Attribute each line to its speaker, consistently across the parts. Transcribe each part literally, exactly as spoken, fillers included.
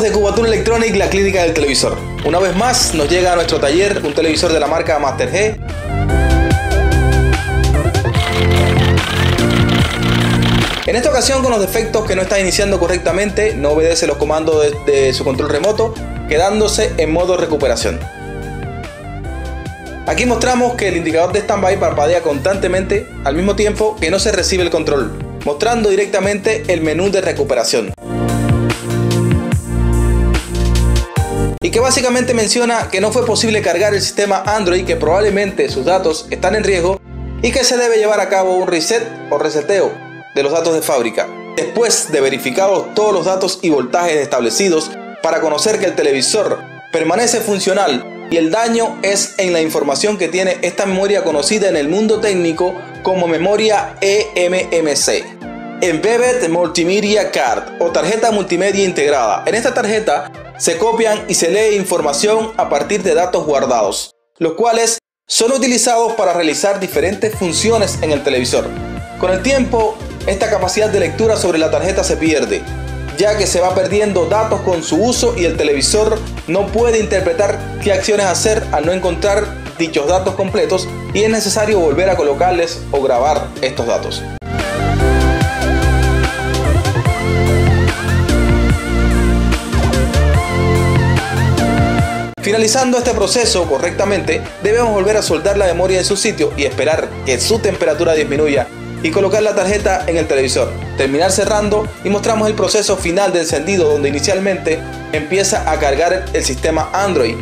Speaker 1: Amigos de Cubatur Electronic, la clínica del televisor. Una vez más nos llega a nuestro taller un televisor de la marca Master G. En esta ocasión con los defectos que no está iniciando correctamente, no obedece los comandos de, de su control remoto, quedándose en modo recuperación. Aquí mostramos que el indicador de standby parpadea constantemente al mismo tiempo que no se recibe el control, mostrando directamente el menú de recuperación. Y que básicamente menciona que no fue posible cargar el sistema Android, que probablemente sus datos están en riesgo y que se debe llevar a cabo un reset o reseteo de los datos de fábrica, después de verificados todos los datos y voltajes establecidos para conocer que el televisor permanece funcional y el daño es en la información que tiene esta memoria conocida en el mundo técnico como memoria E M M C, Embedded Multimedia Card o tarjeta multimedia integrada. En esta tarjeta se copian y se lee información a partir de datos guardados, los cuales son utilizados para realizar diferentes funciones en el televisor. Con el tiempo, esta capacidad de lectura sobre la tarjeta se pierde, ya que se va perdiendo datos con su uso y el televisor no puede interpretar qué acciones hacer al no encontrar dichos datos completos y es necesario volver a colocarles o grabar estos datos. Finalizando este proceso correctamente, debemos volver a soldar la memoria en su sitio y esperar que su temperatura disminuya y colocar la tarjeta en el televisor, terminar cerrando y mostramos el proceso final de encendido, donde inicialmente empieza a cargar el sistema Android.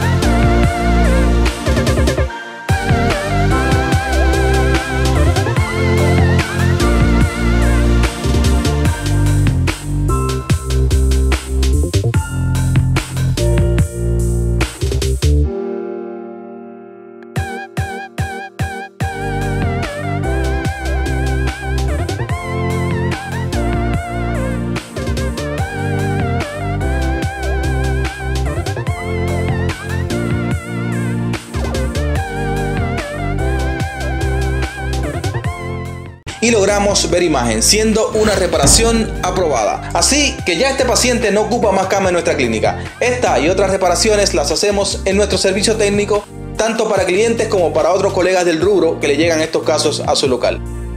Speaker 1: Y logramos ver imagen, siendo una reparación aprobada. Así que ya este paciente no ocupa más cama en nuestra clínica. Esta y otras reparaciones las hacemos en nuestro servicio técnico, tanto para clientes como para otros colegas del rubro que le llegan estos casos a su local.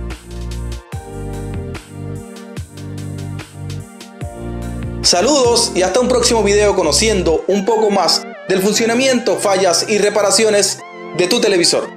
Speaker 1: Saludos y hasta un próximo video conociendo un poco más del funcionamiento, fallas y reparaciones de tu televisor.